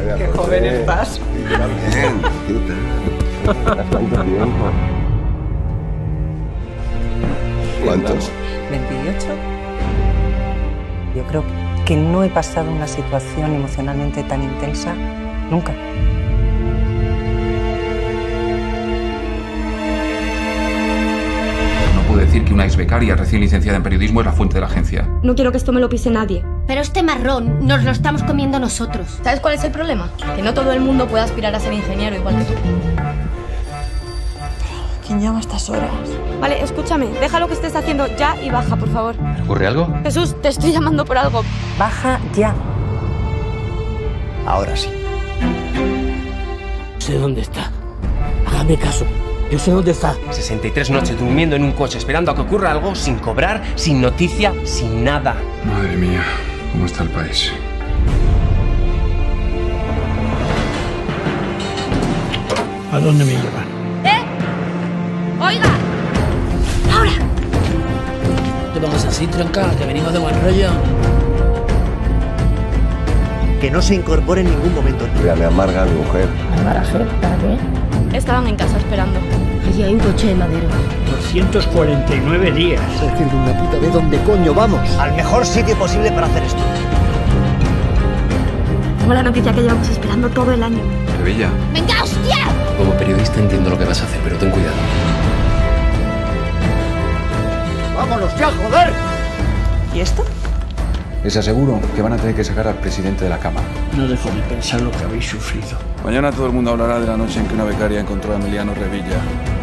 Qué joven estás. Bien, ¿qué tal? ¿Cuánto tiempo? ¿Cuántos? 28. Yo creo que no he pasado una situación emocionalmente tan intensa nunca. No puedo decir que una ex becaria recién licenciada en periodismo es la fuente de la agencia. No quiero que esto me lo pise nadie. Pero este marrón nos lo estamos comiendo nosotros. ¿Sabes cuál es el problema? Que no todo el mundo puede aspirar a ser ingeniero igual que tú. ¿Quién llama a estas horas? Vale, escúchame. Deja lo que estés haciendo ya y baja, por favor. ¿Ocurre algo? Jesús, te estoy llamando por algo. Baja ya. Ahora sí. Sé dónde está. Hágame caso. Yo sé dónde está. 63 noches durmiendo en un coche esperando a que ocurra algo, sin cobrar, sin noticia, sin nada. Madre mía, ¿cómo está el país? ¿A dónde me llevan? ¡Oiga! ¡Ahora! Te pongas así, tronca, que venimos de buen rollo. Que no se incorpore en ningún momento. Ya me amarga mi mujer. ¿Al garaje? ¿Para qué? Estaban en casa esperando. Allí hay un coche de madera. 249 días. Es decir, de una puta vez, ¿dónde coño vamos? Al mejor sitio posible para hacer esto. Tengo la noticia que llevamos esperando todo el año. Sevilla. ¡Venga, hostia! Como periodista entiendo lo que vas a hacer, pero ten cuidado. ¡Vámonos ya, joder! ¿Y esto? Les aseguro que van a tener que sacar al presidente de la Cámara. No dejo de pensar lo que habéis sufrido. Mañana todo el mundo hablará de la noche en que una becaria encontró a Emiliano Revilla